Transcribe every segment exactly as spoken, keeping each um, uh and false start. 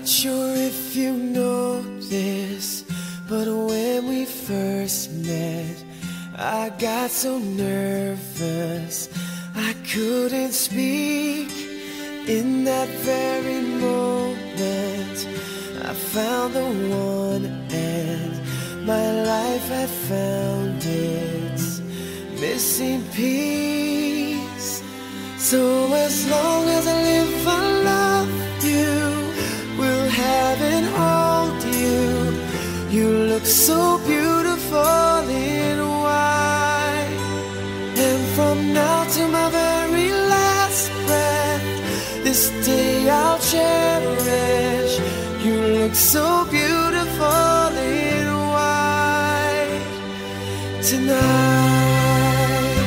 Not sure if you know this, but when we first met, I got so nervous I couldn't speak. In that very moment, I found the one, and my life had found its missing piece. So as long as I live, I love you, will have and hold you. You look so beautiful in white, and from now to my very last breath, this day I'll cherish. You look so beautiful in white tonight.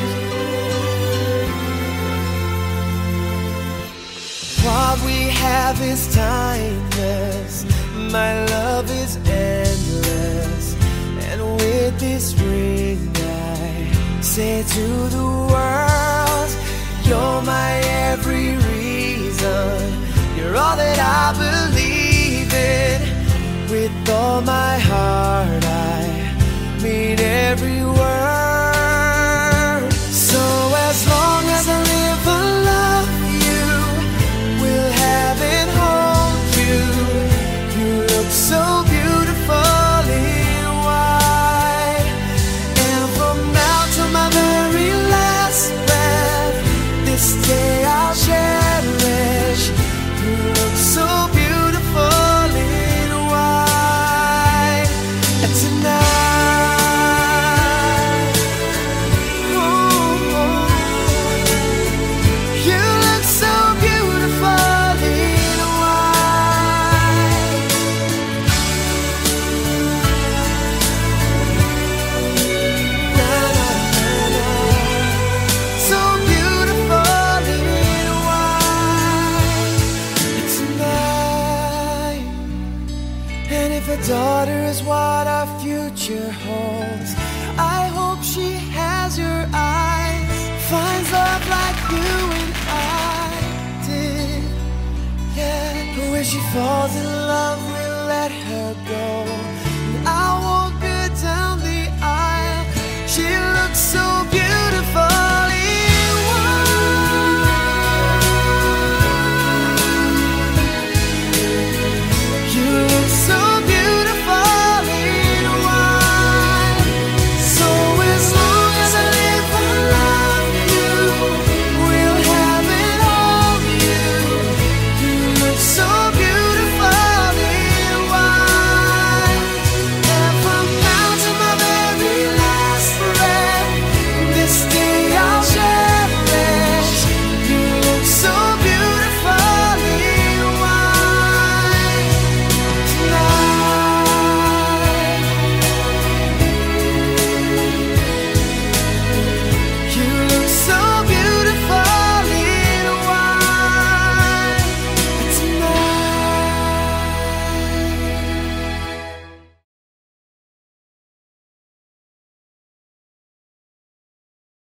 What we have is timeless, my love is endless, and with this ring I say to the world, you're my every reason, you're all that I believe in. With all my heart I mean every word. So as long as I live, I love you, will have and hold you. You look so beautiful in white, and from now to my very last breath, this day I'll cherish. You look so beautiful in white tonight. Oh, oh. You look so beautiful in white. Na, na, na, na. So beautiful in white tonight. And if a daughter is what our future holds, I hope she has your eyes, finds love like you and I did. Yeah, but when she falls in love, we'll let her go.